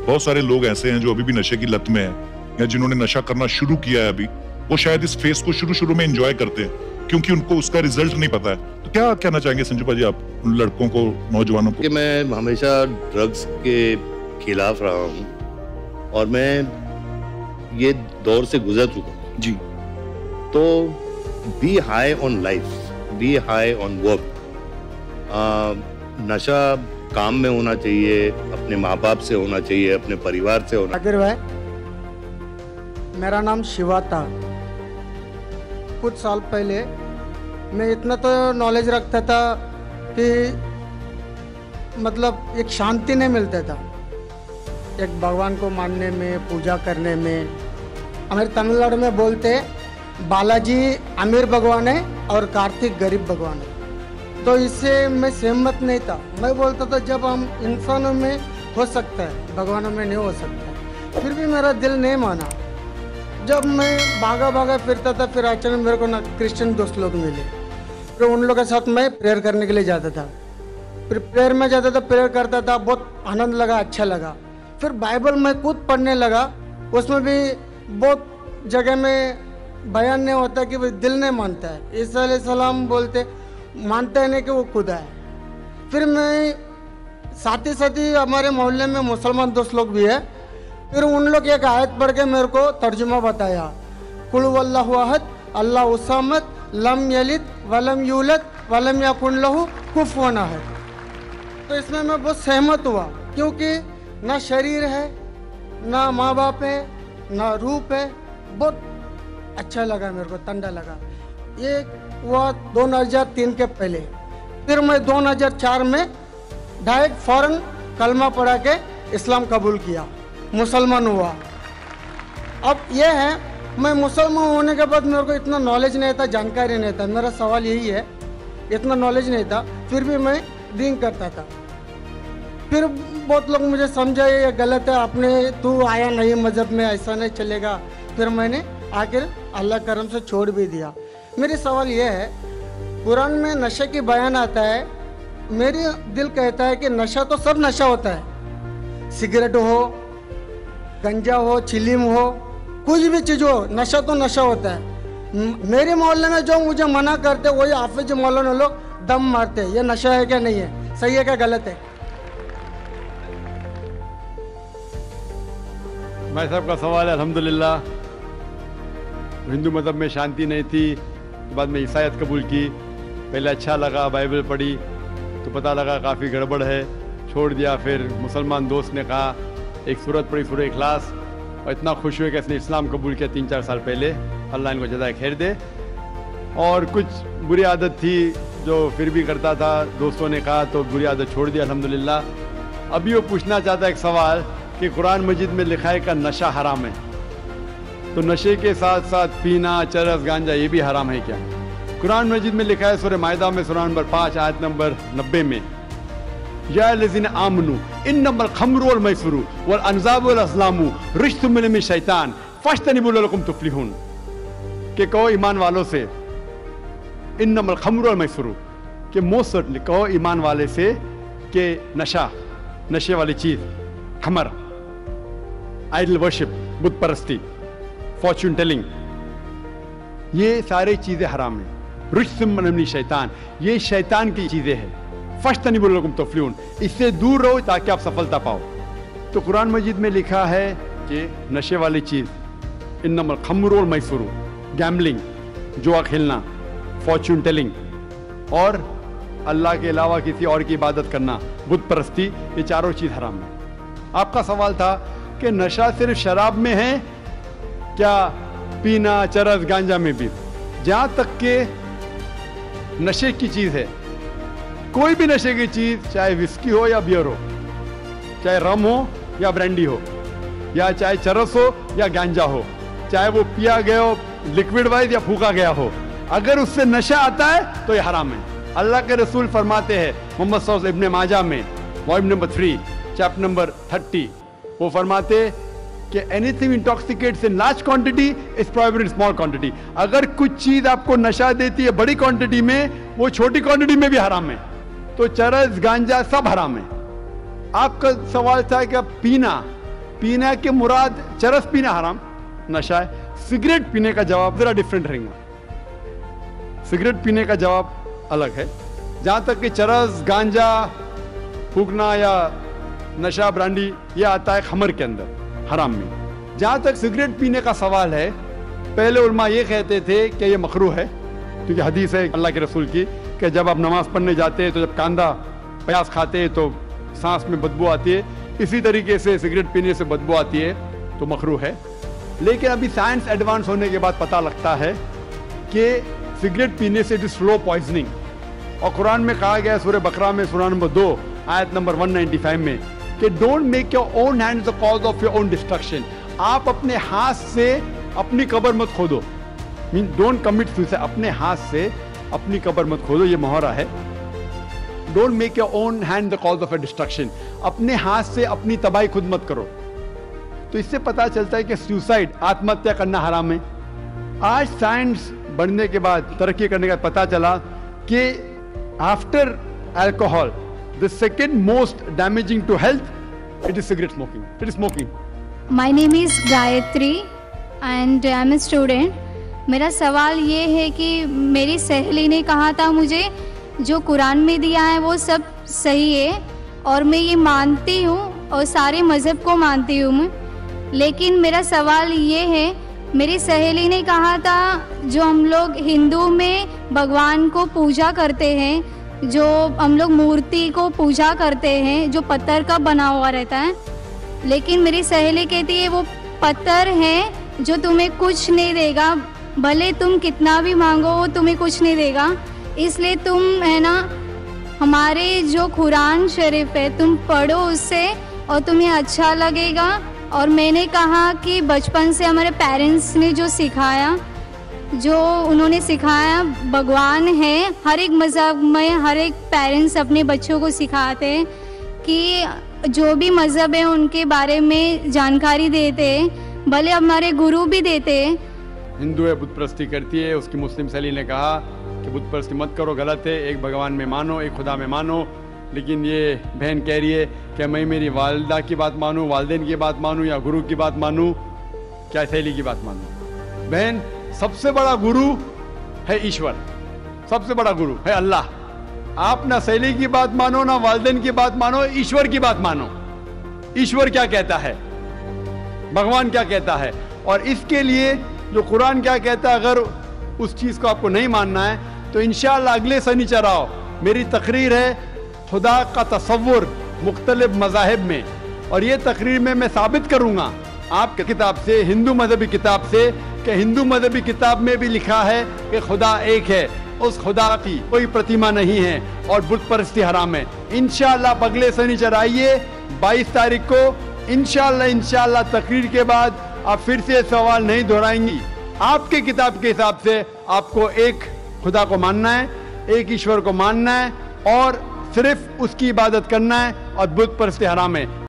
बहुत सारे लोग ऐसे हैं जो अभी भी नशे की लत में हैं या जिन्होंने नशा करना शुरू किया है अभी, वो शायद इस फेस को शुरू में एंजॉय करते हैं क्योंकि उनको उसका रिजल्ट नहीं पता है। तो क्या कहना चाहेंगे संजू भाजी आप उन लड़कों को, नौजवानों को? कि मैं हमेशा ड्रग्स के खिलाफ रहा हूँ और मैं ये दौर से गुजर चुका हूँ जी। तो be high on life, be high on work. नशा काम में होना चाहिए, अपने माँ बाप से होना चाहिए, अपने परिवार से होना। आखिर भाई, मेरा नाम शिवा था। कुछ साल पहले मैं इतना तो नॉलेज रखता था कि मतलब एक शांति नहीं मिलता था एक भगवान को मानने में, पूजा करने में। हमारे तमिलनाडु में बोलते बालाजी अमीर भगवान है और कार्तिक गरीब भगवान है। तो इससे मैं सहमत नहीं था। मैं बोलता था जब हम इंसानों में हो सकता है, भगवानों में नहीं हो सकता। फिर भी मेरा दिल नहीं माना। जब मैं भागा फिरता था, फिर अचानक मेरे को ना क्रिश्चियन दोस्त लोग मिले। फिर उन लोगों के साथ मैं प्रेयर करने के लिए जाता था। फिर प्रेयर में जाता था, प्रेयर करता था, बहुत आनंद लगा, अच्छा लगा। फिर बाइबल में खुद पढ़ने लगा। उसमें भी बहुत जगह में बयान नहीं होता कि दिल नहीं मानता है। ईसा अलैहिस्सलाम बोलते मानता है नहीं कि वो खुदा है। फिर मैं साथ ही हमारे मोहल्ले में मुसलमान दोस्त लोग भी है। फिर उन लोग एक आयत पढ़ के मेरे को तर्जुमा बताया, कुल वल्लाहु अहद अल्लाहु समद लम यलिद वलम यूलद वलम यकुन लहू कुफुवन अहद। तो इसमें मैं बहुत सहमत हुआ क्योंकि ना शरीर है, ना माँ बाप है, ना रूप है। बहुत अच्छा लगा मेरे को, ठंडा लगा। ये हुआ 2003 के पहले। फिर मैं 2004 में डायरेक्ट फौरन कलमा पढ़ा के इस्लाम कबूल किया, मुसलमान हुआ। अब ये है, मैं मुसलमान होने के बाद मेरे को इतना नॉलेज नहीं था, जानकारी नहीं था। मेरा सवाल यही है, इतना नॉलेज नहीं था, फिर भी मैं ड्रिंक करता था। फिर बहुत लोग मुझे समझाए ये गलत है, आपने तू आया नहीं मज़हब में, ऐसा नहीं चलेगा। फिर मैंने आखिर अल्लाह करम से छोड़ भी दिया। मेरी सवाल ये है, कुरान में नशे की बयान आता है, मेरी दिल कहता है कि नशा तो सब नशा होता है, सिगरेट हो, गंजा हो, चिलीम हो, कुछ भी चीज़ हो, नशा तो नशा होता है। मेरे मोहल्ले में जो मुझे मना करते वही हाफिज मौलाना लोग दम मारते हैं। ये नशा है क्या नहीं है, सही है क्या गलत है? भाई साहब का सवाल है। अल्हम्दुलिल्लाह, हिंदू मज़हब में शांति नहीं थी, बाद में ईसाईयत कबूल की। पहले अच्छा लगा, बाइबल पढ़ी तो पता लगा काफ़ी गड़बड़ है, छोड़ दिया। फिर मुसलमान दोस्त ने कहा, एक सूरत पढ़ी, सूरह इखलास, और इतना खुश हुए कि इसने इस्लाम कबूल किया 3-4 साल पहले। अल्लाह इनको जज़ाए खैर दे। और कुछ बुरी आदत थी जो फिर भी करता था, दोस्तों ने कहा तो बुरी आदत छोड़ दी अल्हम्दुलिल्लाह। अभी वो पूछना चाहता है एक सवाल कि कुरान मजीद में लिखा है कि नशा हराम है, तो नशे के साथ साथ पीना, चरस, गांजा ये भी हराम है क्या? कुरान मजीद में लिखा है सूरह माइदा में सूरह नंबर 5 आयत नंबर 90 में, या लज़ीना आमनू इन्नमल खम्रु वल मैसरू वल अंज़ाबु वल अज़लामु रिज्सुम मिन शैतान फज्तनिबू लअल्लकुम तुफ्लिहून। कि कहो ईमान वालों से, इन्नमल खम्रु वल मैसरू, कि मोस्ट सर्टनली कहो ईमान वाले से कि नशा, नशे वाली चीज़, खमर, आइडल वर्शिप, बुत परस्ती, फॉर्चून टेलिंग, ये सारी चीज़ें हराम हैं। रिज्सुम मिन शैतान, ये शैतान की चीज़ें हैं। फज्तनिबू लअल्लकुम तुफ्लिहून, इससे दूर रहो ताकि आप सफलता पाओ। तो कुरान मजीद में लिखा है कि नशे वाली चीज़, इन्नमल खम्रु वल मैसरू, गैम्बलिंग, जुआ खेलना, फॉर्चून टेलिंग, और अल्लाह के अलावा किसी और की इबादत करना, बुत परस्ती, ये चारों चीज़ हराम है। आपका सवाल था कि नशा सिर्फ शराब में है क्या, पीना, चरस, गांजा में भी? जहाँ तक के नशे की चीज़ है, कोई भी नशे की चीज़, चाहे विस्की हो या बियर हो, चाहे रम हो या ब्रांडी हो, या चाहे चरस हो या गांजा हो, चाहे वो पिया गया हो लिक्विड वाइज या फूका गया हो, अगर उससे नशा आता है तो ये हराम है। अल्लाह के रसूल फरमाते हैं मोहम्मद सल्लल्लाहु अलैहि वसल्लम, इब्न माजा में वॉल्यूम नंबर 3 चैप्टर नंबर 30, वो फरमाते कि anything intoxicates in large quantity is prohibited in small quantity. अगर कुछ चीज आपको नशा देती है बड़ी क्वांटिटी में, वो छोटी क्वांटिटी में भी हराम है। तो चरस, गांजा सब हराम है। आपका सवाल था कि पीना, पीना के मुराद चरस पीना हराम नशा है, सिगरेट पीने का जवाब जरा डिफरेंट रहेगा। सिगरेट पीने का जवाब अलग है। जहां तक कि चरस, गांजा फूकना या नशा ब्रांडी ये आता है खमर के अंदर हराम में। जहां तक सिगरेट पीने का सवाल है, पहले उलमा ये कहते थे कि ये मकरू है, क्योंकि हदीस है अल्लाह के रसूल की कि जब आप नमाज पढ़ने जाते हैं तो जब कांदा प्याज खाते हैं तो सांस में बदबू आती है, इसी तरीके से सिगरेट पीने से बदबू आती है तो मकरू है। लेकिन अभी साइंस एडवांस होने के बाद पता लगता है कि सिगरेट पीने से इट इज स्लो पॉइजनिंग, और कुरान में कहा गया सूरह बकरा में सूरह नंबर 2 आयत नंबर 195 में कि don't make your own hand the cause of your own destruction. आप अपने हाथ से अपनी कब्र मत खोदो, मीन डोंट कमिट सुसाइड, अपने हाथ से अपनी कब्र मत खोदो, ये मुहावरा है। Don't make your own hand the cause of a destruction, अपने हाथ से अपनी तबाही खुद मत करो। तो इससे पता चलता है कि सुसाइड, आत्महत्या करना हराम है। आज साइंस बढ़ने के बाद, तरक्की करने के बाद पता चला कि after alcohol the second most damaging to health it is cigarette smoking. It is smoking. My name is Gayatri and I am a student. मेरा सवाल ये है कि मेरी सहेली ने कहा था मुझे जो कुरान में दिया है वो सब सही है और मैं ये मानती हूँ और सारे मज़हब को मानती हूँ मैं, लेकिन मेरा सवाल ये है, मेरी सहेली ने कहा था जो हम लोग हिंदू में भगवान को पूजा करते हैं, जो हम लोग मूर्ति को पूजा करते हैं जो पत्थर का बना हुआ रहता है, लेकिन मेरी सहेली कहती है वो पत्थर है जो तुम्हें कुछ नहीं देगा, भले तुम कितना भी मांगो वो तुम्हें कुछ नहीं देगा, इसलिए तुम है ना हमारे जो कुरान शरीफ है तुम पढ़ो उससे और तुम्हें अच्छा लगेगा। और मैंने कहा कि बचपन से हमारे पेरेंट्स ने जो सिखाया, जो उन्होंने सिखाया भगवान है, हर एक मज़हब में हर एक पेरेंट्स अपने बच्चों को सिखाते हैं कि जो भी मज़हब है उनके बारे में जानकारी देते हैं, भले हमारे गुरु भी देते हैं। हिंदू है, बुत परस्ती करती है, उसकी मुस्लिम सहेली ने कहा कि बुत परस्ती मत करो, गलत है, एक भगवान में मानो, एक खुदा में मानो। लेकिन ये बहन कह रही है कि मैं मेरी वालिदा की बात मानूं, वालिदैन की बात मानूं या गुरु की बात मानूं, क्या सहेली की बात मानूं? बहन, सबसे बड़ा गुरु है ईश्वर, सबसे बड़ा गुरु है अल्लाह। आप ना सहेली की बात मानो, ना वालिदैन की बात मानो, ईश्वर की बात मानो। ईश्वर क्या कहता है, भगवान क्या कहता है, और इसके लिए जो कुरान क्या कहता है, अगर उस चीज़ को आपको नहीं मानना है तो इंशाअल्लाह अगले शनिचर आओ, मेरी तकरीर है खुदा का तसव्वुर मुख्तलिफ मज़ाहिब में, और ये तकरीर में मैं साबित करूँगा आपके किताब से, हिंदू मजहबी किताब से, कि हिंदू मजहबी किताब में भी लिखा है कि खुदा एक है, उस खुदा की कोई प्रतिमा नहीं है और बुत परस्ती हराम है। इंशाअल्लाह अगले शनिचर आइए 22 तारीख को, इंशाअल्लाह तकरीर के बाद आप फिर से सवाल नहीं दोहराएंगी। आपके किताब के हिसाब से आपको एक खुदा को मानना है, एक ईश्वर को मानना है और सिर्फ उसकी इबादत करना है, और बुत परस्ती हराम है।